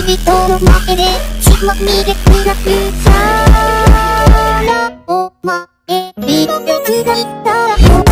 人の前で血まみれ暮らすさらお前色別がいたら